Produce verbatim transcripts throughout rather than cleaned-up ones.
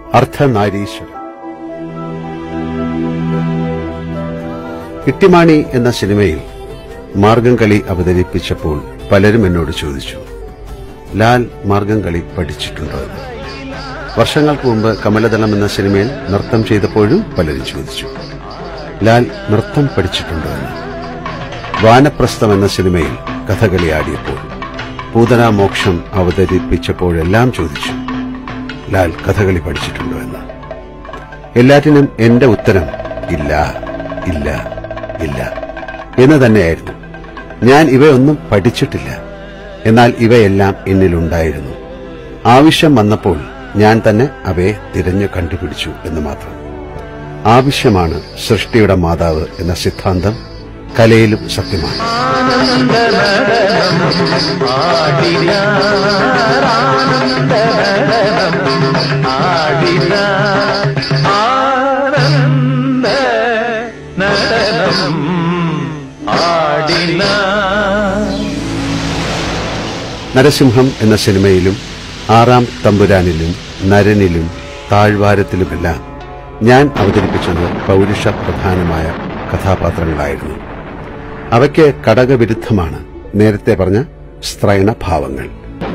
അർദ്ധനാരീശ്വരം. ഇട്ടിമാണി എന്ന സിനിമയിൽ മാർഗംകളി അവതരിപ്പിച്ചപ്പോൾ പലരും എന്നോട് ചോദിച്ചു, ലാൽ മാർഗംകളി പഠിച്ചിട്ടുണ്ടോ എന്ന്. വർഷങ്ങൾക്ക് മുമ്പ് കമലദളം എന്ന സിനിമയിൽ നൃത്തം ചെയ്തപ്പോഴും പലരും ചോദിച്ചു, ലാൽ നൃത്തം പഠിച്ചിട്ടുണ്ടോ എന്ന്. വാനപ്രസ്ഥം എന്ന സിനിമയിൽ കഥകളി ആടിയപ്പോൾ, പൂതനാ മോക്ഷം അവതരിപ്പിച്ചപ്പോഴെല്ലാം ചോദിച്ചു, ലാൽ കഥകളി പഠിച്ചിട്ടുണ്ടോ എന്ന്. എല്ലാറ്റിനും എന്റെ ഉത്തരം ഇല്ല, ഇല്ല, ഇല്ല എന്ന് തന്നെയായിരുന്നു. ഞാൻ ഇവയൊന്നും പഠിച്ചിട്ടില്ല. എന്നാൽ ഇവയെല്ലാം എന്നിലുണ്ടായിരുന്നു. ആവശ്യം വന്നപ്പോൾ ഞാൻ തന്നെ അവയെ തിരഞ്ഞു കണ്ടുപിടിച്ചു എന്ന് മാത്രം. ആവശ്യമാണ് സൃഷ്ടിയുടെ മാതാവ് എന്ന സിദ്ധാന്തം കലയിലും സത്യമാണ്. നരസിംഹം എന്ന സിനിമയിലും ആറാം തമ്പുരാനിലും നരനിലും താഴ്വാരത്തിലുമെല്ലാം ഞാൻ അവതരിപ്പിച്ചത് പൗരുഷ പ്രധാനമായ കഥാപാത്രങ്ങളായിരുന്നു. അവയ്ക്ക് ഘടകവിരുദ്ധമാണ് നേരത്തെ പറഞ്ഞ സ്ത്രൈണഭാവങ്ങൾ.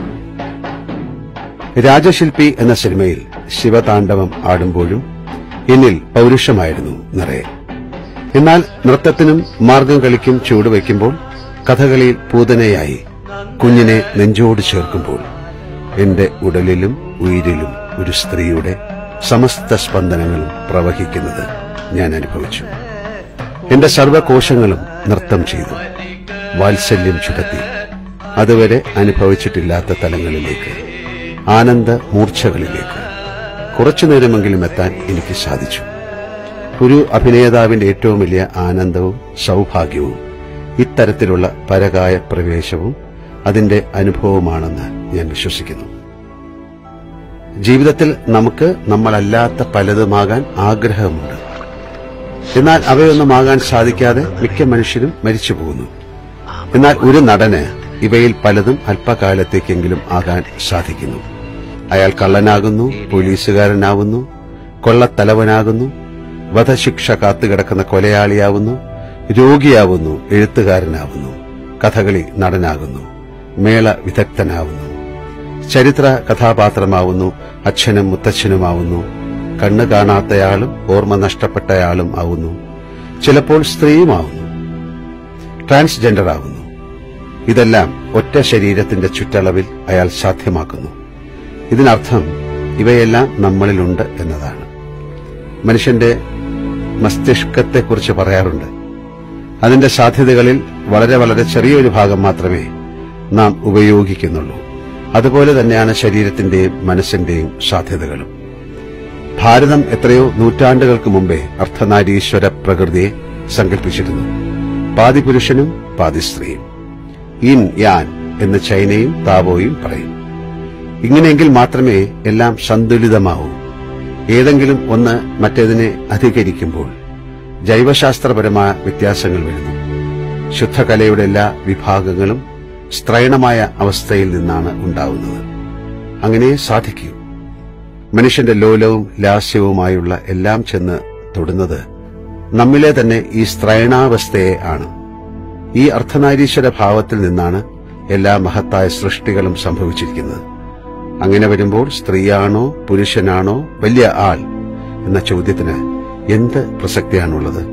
രാജശില്പി എന്ന സിനിമയിൽ ശിവതാണ്ഡവം ആടുമ്പോഴും എന്നിൽ പൗരുഷമായിരുന്നു നിറയെ. എന്നാൽ നൃത്തത്തിനും മാർഗംകളിക്കും ചുവടുവയ്ക്കുമ്പോൾ, കഥകളിയിൽ പൂതനയായി കുഞ്ഞിനെ നെഞ്ചോട് ചേർക്കുമ്പോൾ എന്റെ ഉടലിലും ഉയിരിലും ഒരു സ്ത്രീയുടെ സമസ്ത സ്പന്ദനങ്ങളും പ്രവഹിക്കുന്നത് ഞാൻ അനുഭവിച്ചു. എന്റെ സർവകോശങ്ങളും നൃത്തം ചെയ്തു, വാത്സല്യം ചുടത്തി അതുവരെ അനുഭവിച്ചിട്ടില്ലാത്ത തലങ്ങളിലേക്ക്, ആനന്ദ മൂർച്ഛകളിലേക്ക് കുറച്ചുനേരമെങ്കിലും എത്താൻ എനിക്ക് സാധിച്ചു. ഒരു അഭിനേതാവിന്റെ ഏറ്റവും വലിയ ആനന്ദവും സൌഭാഗ്യവും ഇത്തരത്തിലുള്ള പരകായ പ്രവേശവും അതിന്റെ അനുഭവമാണെന്ന് ഞാൻ വിശ്വസിക്കുന്നു. ജീവിതത്തിൽ നമുക്ക് നമ്മളല്ലാത്ത പലതുമാകാൻ ആഗ്രഹമുണ്ട്. എന്നാൽ അവയൊന്നുമാകാൻ സാധിക്കാതെ മിക്ക മനുഷ്യരും മരിച്ചു പോകുന്നു. എന്നാൽ ഒരു നടന് ഇവയിൽ പലതും അല്പകാലത്തേക്കെങ്കിലും ആകാൻ സാധിക്കുന്നു. അയാൾ കള്ളനാകുന്നു, പോലീസുകാരനാവുന്നു, കൊള്ളത്തലവനാകുന്നു, വധശിക്ഷ കാത്തുകിടക്കുന്ന കൊലയാളിയാവുന്നു, രോഗിയാവുന്നു, എഴുത്തുകാരനാവുന്നു, കഥകളി നടനാകുന്നു, മേള വിദഗ്ധനാവുന്നു, ചരിത്ര കഥാപാത്രമാവുന്നു, അച്ഛനും മുത്തച്ഛനുമാവുന്നു, കണ്ണു കാണാത്തയാളും ഓർമ്മ നഷ്ടപ്പെട്ടയാളും ആവുന്നു, ചിലപ്പോൾ സ്ത്രീയുമാവുന്നു, ട്രാൻസ്ജെൻഡർ ആവുന്നു. ഇതെല്ലാം ഒറ്റ ശരീരത്തിന്റെ ചുറ്റളവിൽ അയാൾ സാധ്യമാക്കുന്നു. ഇതിനർത്ഥം ഇവയെല്ലാം നമ്മളിലുണ്ട് എന്നതാണ്. മനുഷ്യന്റെ മസ്തിഷ്കത്തെക്കുറിച്ച് പറയാറുണ്ട്, അതിന്റെ സാധ്യതകളിൽ വളരെ വളരെ ചെറിയൊരു ഭാഗം മാത്രമേ നാം ഉപയോഗിക്കുന്നുള്ളൂ. അതുപോലെ തന്നെയാണ് ശരീരത്തിന്റെയും മനസ്സിന്റെയും സാധ്യതകളും. ഭാരതം എത്രയോ നൂറ്റാണ്ടുകൾക്ക് മുമ്പേ അർദ്ധനാരീശ്വര പ്രകൃതിയെ സങ്കല്പിച്ചിരുന്നു. പാതി പുരുഷനും പാതി സ്ത്രീയും. ഇൻ യാൻ എന്ന് ചൈനയും താവോയും പറയും. ഇങ്ങനെയെങ്കിൽ മാത്രമേ എല്ലാം സന്തുലിതമാവൂ. ഏതെങ്കിലും ഒന്ന് മറ്റേതിനെ അധികരിക്കുമ്പോൾ ജൈവശാസ്ത്രപരമായ വ്യത്യാസങ്ങൾ വരുന്നു. ശുദ്ധകലയുടെ എല്ലാ വിഭാഗങ്ങളും സ്ത്രൈണമായ അവസ്ഥയിൽ നിന്നാണ് ഉണ്ടാവുന്നത്. അങ്ങനെ സാധിക്കൂ. മനുഷ്യന്റെ ലോലവും ലാസ്യവുമായുള്ള എല്ലാം ചെന്ന് തൊടുന്നത് നമ്മിലെ തന്നെ ഈ സ്ത്രൈണാവസ്ഥയെ ആണ്. ഈ അർദ്ധനാരീശ്വര ഭാവത്തിൽ നിന്നാണ് എല്ലാ മഹത്തായ സൃഷ്ടികളും സംഭവിച്ചിരിക്കുന്നത്. അങ്ങനെ വരുമ്പോൾ സ്ത്രീയാണോ പുരുഷനാണോ വലിയ ആൾ എന്ന ചോദ്യത്തിന് എന്ത് പ്രസക്തിയാണുള്ളത്?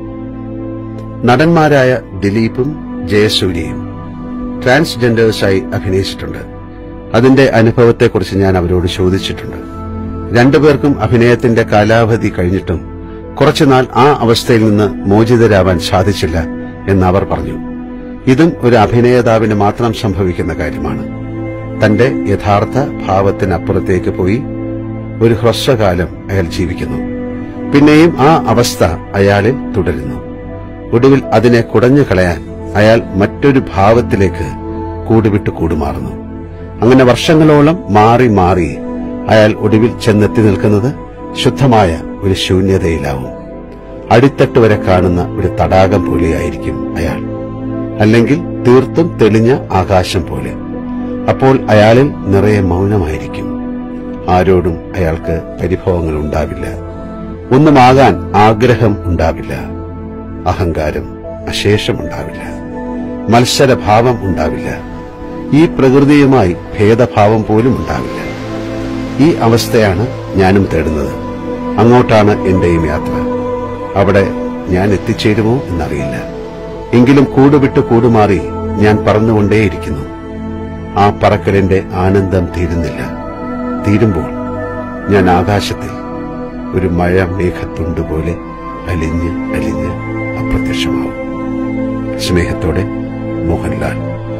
നടന്മാരായ ദിലീപും ജയസൂര്യയും ട്രാൻസ്ജെൻഡേഴ്സായി അഭിനയിച്ചിട്ടുണ്ട്. അതിന്റെ അനുഭവത്തെക്കുറിച്ച് ഞാൻ അവരോട് ചോദിച്ചിട്ടുണ്ട്. രണ്ടുപേർക്കും അഭിനയത്തിന്റെ കാലാവധി കഴിഞ്ഞിട്ടും കുറച്ചുനാൾ ആ അവസ്ഥയിൽ നിന്ന് മോചിതരാവാൻ സാധിച്ചില്ല എന്ന് അവർ പറഞ്ഞു. ഇതും ഒരു അഭിനേതാവിന് മാത്രം സംഭവിക്കുന്ന കാര്യമാണ്. തന്റെ യഥാർത്ഥ ഭാവത്തിനപ്പുറത്തേക്ക് പോയി ഒരു ഹ്രസ്വകാലം അയാൾ ജീവിക്കുന്നു. പിന്നെയും ആ അവസ്ഥ അയാളിൽ തുടരുന്നു. ഒടുവിൽ അതിനെ കുടഞ്ഞു കളയാൻ അയാൾ മറ്റൊരു ഭാവത്തിലേക്ക് കൂടുവിട്ട് കൂടുമാറുന്നു. അങ്ങനെ വർഷങ്ങളോളം മാറി മാറി അയാൾ ഒടുവിൽ ചെന്നെത്തി നിൽക്കുന്നത് ശുദ്ധമായ ഒരു ശൂന്യതയിലാവും. അടിത്തട്ട് വരെ കാണുന്ന ഒരു തടാകം പോലെയായിരിക്കും അയാൾ, അല്ലെങ്കിൽ തീർത്തും തെളിഞ്ഞ ആകാശം പോലെ. അപ്പോൾ അയാളിൽ നിറയെ മൗനമായിരിക്കും. ആരോടും അയാൾക്ക് പരിഭവങ്ങൾ ഉണ്ടാവില്ല. ഒന്നുമാകാൻ ആഗ്രഹം ഉണ്ടാവില്ല. അഹങ്കാരം അശേഷമുണ്ടാവില്ല. മത്സരഭാവം ഉണ്ടാവില്ല. ഈ പ്രകൃതിയുമായി ഭേദഭാവം പോലും ഉണ്ടാവില്ല. ഈ അവസ്ഥയാണ് ഞാനും തേടുന്നത്. അങ്ങോട്ടാണ് എന്റെയും യാത്ര. അവിടെ ഞാൻ എത്തിച്ചേരുമോ എന്നറിയില്ല. എങ്കിലും കൂടുവിട്ട് കൂടുമാറി ഞാൻ പറന്നുകൊണ്ടേയിരിക്കുന്നു. ആ പറക്കലിന്റെ ആനന്ദം തീരുന്നില്ല. തീരുമ്പോൾ ഞാൻ ആകാശത്തിൽ ഒരു മഴ മേഘത്തുണ്ടുപോലെ അലിഞ്ഞ് അലിഞ്ഞ് അപ്രത്യക്ഷമാവും. സ്നേഹത്തോടെ, മോഹൻലാൽ.